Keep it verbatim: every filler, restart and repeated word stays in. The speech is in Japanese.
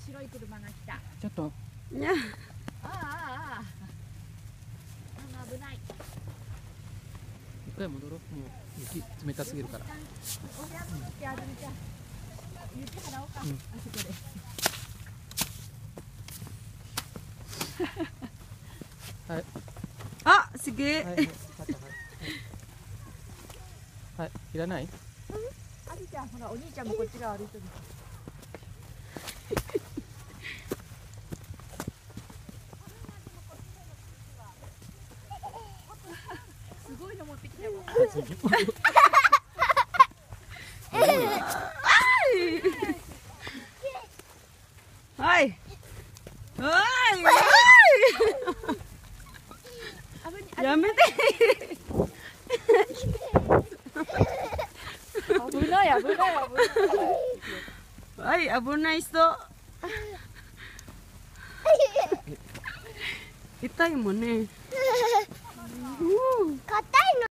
白い車が来た。 ちょっと。 ね。 ああああああ。あの危ない。 一回戻ろう。もう雪冷たすぎるから。 お部屋戻ってあずみちゃん。雪払おうか。 うん、 あそこで。 はい。 あ、すげえ。 はい、はい、はい、いらない。 あずちゃん、ほら、お兄ちゃんもこっち側歩いてる。すごいの持ってきたよ。 はい。はい。やめて。 危ない危ない危ない。 はい、危ない人。痛いもんね。 硬いの。